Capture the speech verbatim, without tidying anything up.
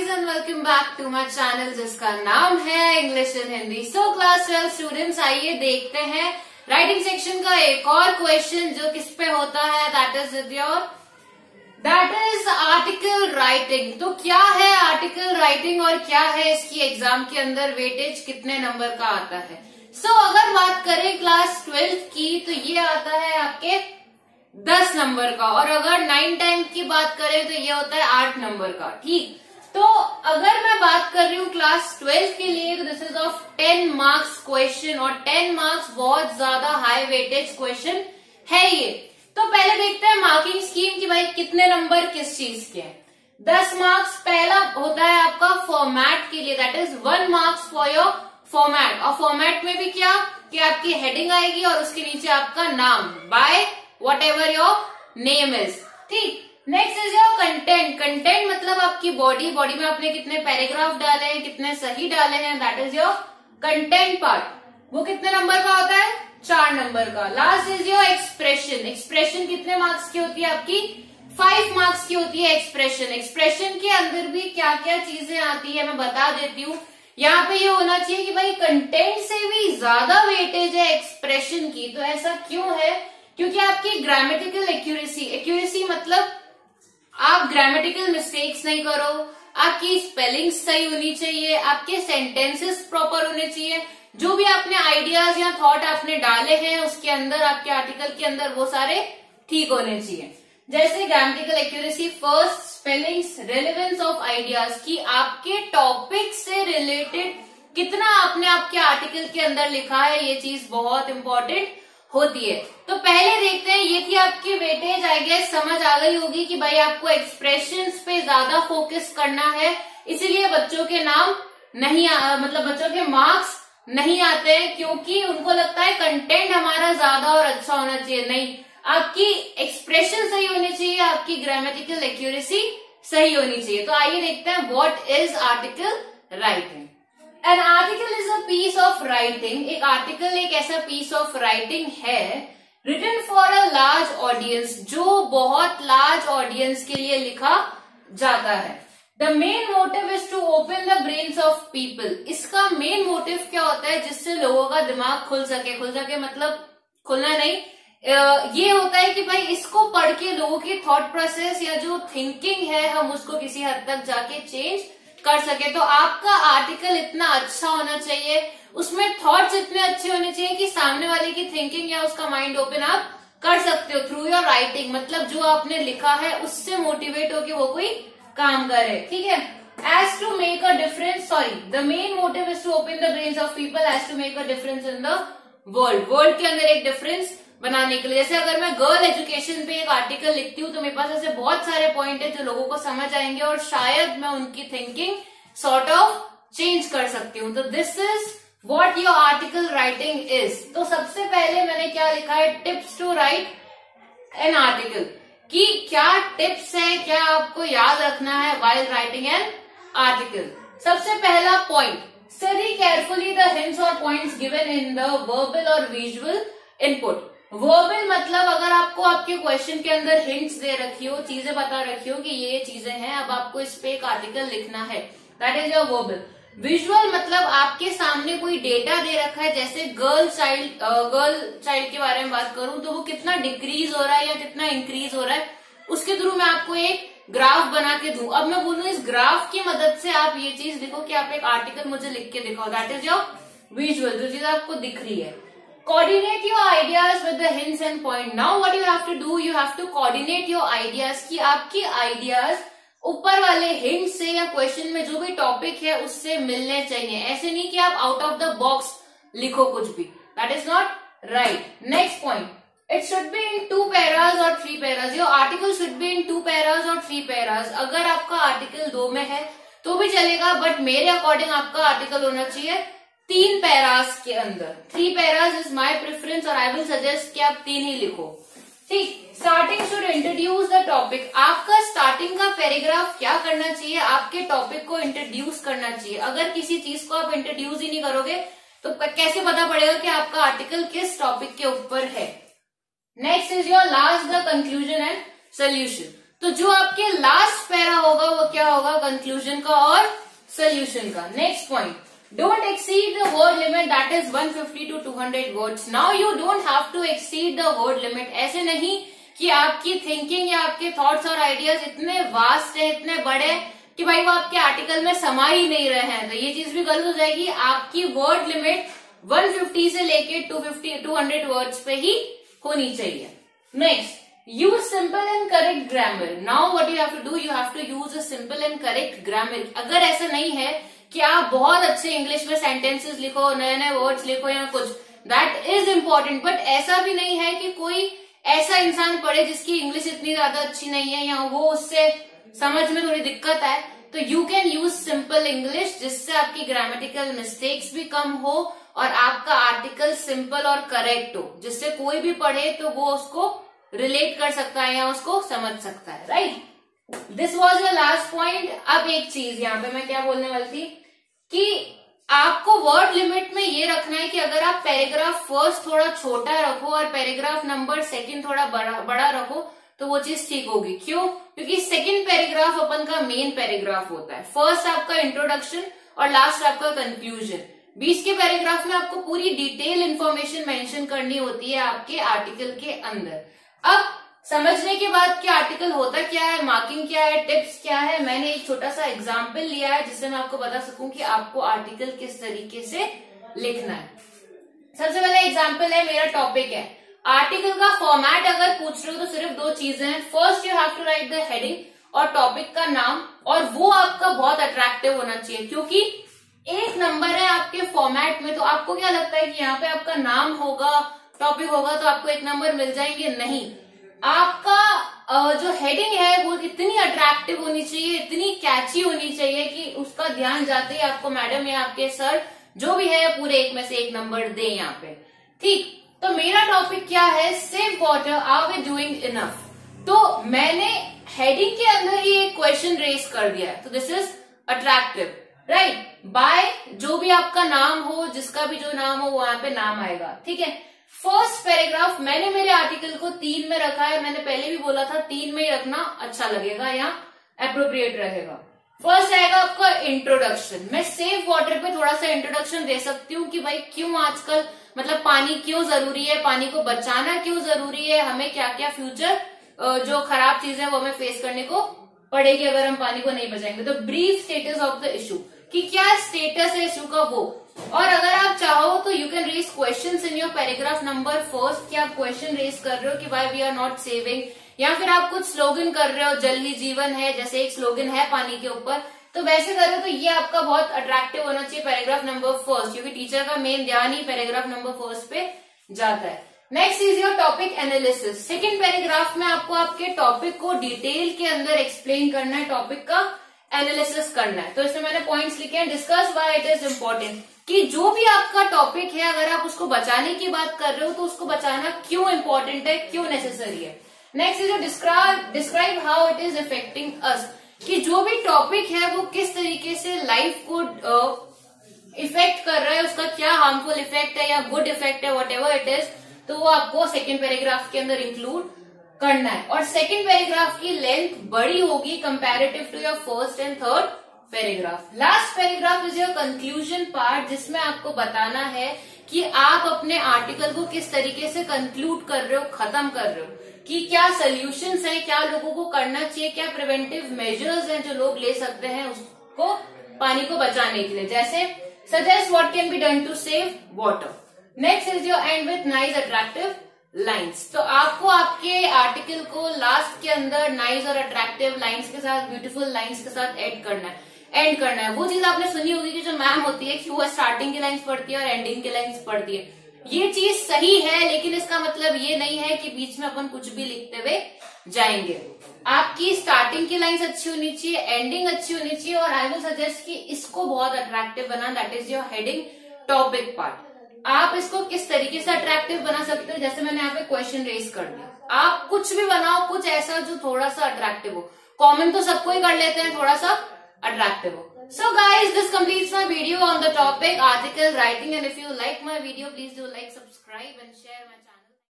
Guys and welcome back to my channel जिसका नाम है English in Hindi. So class twelve students, आइए देखते हैं राइटिंग सेक्शन का एक और क्वेश्चन जो किस पे होता है, that is with your that is article writing. तो क्या है आर्टिकल राइटिंग और क्या है इसकी एग्जाम के अंदर वेटेज कितने नंबर का आता है। सो so, अगर बात करें क्लास ट्वेल्थ की तो ये आता है आपके दस नंबर का, और अगर नाइन टेंथ की बात करें तो ये होता है आठ नंबर का। ठीक, तो अगर मैं बात कर रही हूँ क्लास ट्वेल्थ के लिए तो this is of ten marks question, और टेन मार्क्स बहुत ज्यादा हाई वेटेज क्वेश्चन है ये। तो पहले देखते हैं मार्किंग स्कीम की, भाई कितने नंबर किस चीज के हैं। दस मार्क्स पहला होता है आपका फॉर्मेट के लिए, that is one marks for your format. और फॉर्मेट में भी क्या कि आपकी हेडिंग आएगी और उसके नीचे आपका नाम by whatever your name is। ठीक, next is your content. Content मतलब आपकी बॉडी, बॉडी में आपने कितने पैराग्राफ डाले हैं, कितने सही डाले हैं, that is your content part. वो कितने नंबर का होता है, चार नंबर का। Last is your expression. Expression कितने मार्क्स की होती है आपकी, फाइव मार्क्स की होती है एक्सप्रेशन। एक्सप्रेशन के अंदर भी क्या क्या चीजें आती है मैं बता देती हूँ। यहाँ पे ये होना चाहिए कि भाई कंटेंट से भी ज्यादा वेटेज है एक्सप्रेशन की। तो ऐसा क्यों है, क्योंकि आपकी ग्रामेटिकल एक्यूरेसी, एक्यूरेसी मतलब आप ग्रामेटिकल मिस्टेक्स नहीं करो, आपकी स्पेलिंग सही होनी चाहिए, आपके सेंटेंसेस प्रॉपर होने चाहिए, जो भी आपने आइडियाज या थॉट आपने डाले हैं उसके अंदर, आपके आर्टिकल के अंदर, वो सारे ठीक होने चाहिए। जैसे grammatical accuracy, first spellings, relevance of ideas की आपके टॉपिक से रिलेटेड कितना आपने आपके आर्टिकल के अंदर लिखा है, ये चीज बहुत इंपॉर्टेंट होती है। तो पहले देखते हैं, ये थी आपकी वेटेज। आई गेस समझ आ गई होगी कि भाई आपको एक्सप्रेशंस पे ज्यादा फोकस करना है, इसीलिए बच्चों के नाम नहीं आ, मतलब बच्चों के मार्क्स नहीं आते हैं, क्योंकि उनको लगता है कंटेंट हमारा ज्यादा और अच्छा होना चाहिए। नहीं, आपकी एक्सप्रेशन सही होनी चाहिए, आपकी ग्रामेटिकल एक्यूरेसी सही होनी चाहिए। तो आइए देखते हैं what is article writing. An article is a piece of writing। एक आर्टिकल एक ऐसा piece of writing है written for a large audience, जो बहुत large audience के लिए लिखा जाता है। The main motive is to open the brains of people। इसका main motive क्या होता है, जिससे लोगों का दिमाग खुल सके। खुल सके मतलब खुलना नहीं, ये होता है कि भाई इसको पढ़ के लोगों की थॉट प्रोसेस या जो थिंकिंग है हम उसको किसी हद तक जाके चेंज कर सके। तो आपका आर्टिकल इतना अच्छा होना चाहिए, उसमें थॉट्स इतने अच्छे होने चाहिए कि सामने वाले की थिंकिंग या उसका माइंड ओपन आप कर सकते हो थ्रू योर राइटिंग। मतलब जो आपने लिखा है उससे मोटिवेट होके वो कोई काम करे। ठीक है, as to make a difference, sorry the main motive is to open the brains of people as to make a difference in the world. World के अंदर एक डिफरेंस बनाने के लिए। जैसे अगर मैं गर्ल एजुकेशन पे एक आर्टिकल लिखती हूँ तो मेरे पास ऐसे बहुत सारे पॉइंट है जो लोगों को समझ आएंगे और शायद मैं उनकी थिंकिंग सॉर्ट ऑफ चेंज कर सकती हूँ। तो this is what your article writing is. तो सबसे पहले मैंने क्या लिखा है, tips to write an article, कि क्या टिप्स है, क्या आपको याद रखना है व्हाइल राइटिंग एन आर्टिकल। सबसे पहला point, study carefully the hints और points given in the verbal और विजुअल इनपुट। वर्बल मतलब अगर आपको आपके क्वेश्चन के अंदर हिंट्स दे रखी हो, चीजें बता रखी हो कि ये चीजें हैं, अब आपको इस पे एक आर्टिकल लिखना है, that is your verbal. Visual मतलब आपके सामने कोई डेटा दे रखा है, जैसे गर्ल चाइल्ड गर्ल चाइल्ड के बारे में बात करूं तो वो कितना डिक्रीज हो रहा है या कितना इंक्रीज हो रहा है, उसके थ्रू मैं आपको एक ग्राफ बना के दूं। अब मैं बोलूं इस ग्राफ की मदद से आप ये चीज लिखो कि आप एक आर्टिकल मुझे लिख के दिखाओ, दैट इज योर विजुअल, जो चीज आपको दिख रही है। Coordinate your ideas with the hints and point। Now what you have to do, you have to coordinate your ideas, कि आपकी ideas ऊपर वाले हिंट से या क्वेश्चन में जो भी टॉपिक है उससे मिलने चाहिए। ऐसे नहीं कि आप आउट ऑफ द बॉक्स लिखो कुछ भी, that is not right. Next point, it should be in two paras और three paras. Your article should be in two paras और थ्री पैराज। अगर आपका आर्टिकल दो में है तो भी चलेगा, बट मेरे अकॉर्डिंग आपका आर्टिकल होना चाहिए तीन पैरास के अंदर। Three paras is my preference और आई विल सजेस्ट कि आप तीन ही लिखो। ठीक, starting should introduce the topic. आपका स्टार्टिंग का पैराग्राफ क्या करना चाहिए, आपके टॉपिक को इंट्रोड्यूस करना चाहिए। अगर किसी चीज को आप इंट्रोड्यूस ही नहीं करोगे तो कैसे पता पड़ेगा कि आपका आर्टिकल किस टॉपिक के ऊपर है। Next is your last the conclusion and solution. तो जो आपके लास्ट पैरा होगा वो क्या होगा, कंक्लूजन का और सोल्यूशन का। Next point, don't exceed the word limit that is one fifty to two hundred words. Now you don't have to exceed the word limit. ऐसे नहीं कि आपकी थिंकिंग या आपके थॉट्स और आइडियाज इतने वास्ट है, इतने बड़े कि भाई वो आपके आर्टिकल में समा ही नहीं रहे हैं, तो ये चीज भी गलत हो जाएगी। आपकी वर्ड लिमिट वन फिफ्टी से लेके two fifty two hundred words पे ही होनी चाहिए। Next, use simple and correct grammar. Now what you have to do, you have to use a simple and correct grammar. अगर ऐसा नहीं है कि आप बहुत अच्छे इंग्लिश में सेंटेंसेस लिखो, नए नए वर्ड्स लिखो या कुछ, दैट इज इम्पोर्टेंट, बट ऐसा भी नहीं है कि कोई ऐसा इंसान पढ़े जिसकी इंग्लिश इतनी ज्यादा अच्छी नहीं है या वो उससे समझ में थोड़ी दिक्कत है, तो you can use simple English जिससे आपकी ग्रामेटिकल मिस्टेक्स भी कम हो और आपका आर्टिकल सिंपल और करेक्ट हो, जिससे कोई भी पढ़े तो वो उसको रिलेट कर सकता है या उसको समझ सकता है, right. This was your last point. अब एक चीज यहाँ पे मैं क्या बोलने वाली थी कि आपको वर्ड लिमिट में ये रखना है कि अगर आप पैराग्राफ फर्स्ट थोड़ा छोटा रखो और पैराग्राफ नंबर सेकंड थोड़ा बड़ा बड़ा रखो तो वो चीज ठीक होगी। क्यों? क्योंकि सेकंड पैराग्राफ अपन का मेन पैराग्राफ होता है, फर्स्ट आपका इंट्रोडक्शन और लास्ट आपका कंक्लूजन। बीच के पैराग्राफ में आपको पूरी डिटेल इंफॉर्मेशन मेंशन करनी होती है आपके आर्टिकल के अंदर। अब समझने के बाद कि आर्टिकल होता क्या है, मार्किंग क्या है, टिप्स क्या है, मैंने एक छोटा सा एग्जाम्पल लिया है जिससे मैं आपको बता सकूं कि आपको आर्टिकल किस तरीके से लिखना है। सबसे पहले एग्जाम्पल है, मेरा टॉपिक है। आर्टिकल का फॉर्मेट अगर पूछ रहे हो तो सिर्फ दो चीजें हैं, first you have to write the heading और टॉपिक का नाम, और वो आपका बहुत अट्रैक्टिव होना चाहिए क्योंकि एक नंबर है आपके फॉर्मेट में। तो आपको क्या लगता है कि यहाँ पे आपका नाम होगा, टॉपिक होगा तो आपको एक नंबर मिल जाएंगे? नहीं, आपका जो हेडिंग है वो इतनी अट्रैक्टिव होनी चाहिए, इतनी कैची होनी चाहिए कि उसका ध्यान जाते ही आपको मैडम या आपके सर जो भी है पूरे एक में से एक नंबर दे यहाँ पे, ठीक। तो मेरा टॉपिक क्या है, save water, are we doing enough. तो मैंने हेडिंग के अंदर ही एक क्वेश्चन रेज कर दिया है, तो this is attractive, right. By जो भी आपका नाम हो, जिसका भी जो नाम हो वहां पे नाम आएगा, ठीक है। फर्स्ट पैराग्राफ मैंने मेरे आर्टिकल को तीन में रखा है, मैंने पहले भी बोला था तीन में ही रखना अच्छा लगेगा या एप्रोप्रिएट रहेगा। फर्स्ट आएगा आपका इंट्रोडक्शन। मैं सेव वाटर पे थोड़ा सा इंट्रोडक्शन दे सकती हूँ कि भाई क्यों आजकल मतलब पानी क्यों जरूरी है, पानी को बचाना क्यों जरूरी है, हमें क्या क्या फ्यूचर जो खराब चीजें वो हमें फेस करने को पड़ेगी अगर हम पानी को नहीं बचाएंगे। तो brief status of the issue, कि क्या स्टेटस है इशू का वो। और अगर आप चाहो तो you can raise questions in your paragraph number first, कि आप क्वेश्चन रेज कर रहे हो कि why we are not saving, या फिर आप कुछ स्लोगन कर रहे हो, जल ही जीवन है जैसे एक स्लोगन है पानी के ऊपर, तो वैसे कर रहे हो तो ये आपका बहुत अट्रैक्टिव होना चाहिए पैराग्राफ नंबर फर्स्ट, क्योंकि टीचर का मेन ध्यान ही पैराग्राफ नंबर फर्स्ट पे जाता है। Next is your topic analysis. Second paragraph में आपको आपके टॉपिक को डिटेल के अंदर एक्सप्लेन करना है, टॉपिक का एनालिसिस करना है। तो इसमें मैंने पॉइंट्स लिखे हैं, discuss why it is important, कि जो भी आपका टॉपिक है अगर आप उसको बचाने की बात कर रहे हो तो उसको बचाना क्यों इम्पोर्टेंट है, क्यों नेसेसरी है। Next is describe describe how it is affecting us, कि जो भी टॉपिक है वो किस तरीके से लाइफ को इफेक्ट कर रहा है, उसका क्या हार्मफुल इफेक्ट है या गुड इफेक्ट है, वट एवर इट इज, तो वो आपको सेकेंड पैराग्राफ के अंदर इंक्लूड करना है। और सेकेंड पैराग्राफ की लेंथ बड़ी होगी comparative to your first and third paragraph. Last paragraph is your conclusion part, जिसमें आपको बताना है कि आप अपने आर्टिकल को किस तरीके से कंक्लूड कर रहे हो, खत्म कर रहे हो, कि क्या सोल्यूशंस हैं, क्या लोगों को करना चाहिए, क्या प्रिवेंटिव मेजर्स हैं जो लोग ले सकते हैं उसको पानी को बचाने के लिए, जैसे suggest what can be done to save water. Next is your end with nice attractive lines. तो आपको आपके आर्टिकल को लास्ट के अंदर नाइस और अट्रैक्टिव लाइन्स के साथ, ब्यूटीफुल लाइन्स के साथ एड करना है, एंड करना है। वो चीज आपने सुनी होगी कि जो मैम होती है कि वो स्टार्टिंग की लाइन्स पढ़ती है और एंडिंग की लाइन्स पढ़ती है। ये चीज सही है, लेकिन इसका मतलब ये नहीं है कि बीच में अपन कुछ भी लिखते हुए जाएंगे। आपकी स्टार्टिंग की लाइन्स अच्छी होनी चाहिए, एंडिंग अच्छी होनी चाहिए, और आई विल सजेस्ट कि इसको बहुत अट्रैक्टिव बना, that is your heading topic part. आप इसको किस तरीके से अट्रैक्टिव बना सकते हो, जैसे मैंने यहाँ पे क्वेश्चन रेज कर दिया। आप कुछ भी बनाओ, कुछ ऐसा जो थोड़ा सा अट्रैक्टिव हो। कॉमन तो सबको ही कर लेते हैं, थोड़ा सा अट्रैक्टिव हो। So guys, this completes my video on the topic article writing, and if you like my video, please do like, subscribe and share my channel.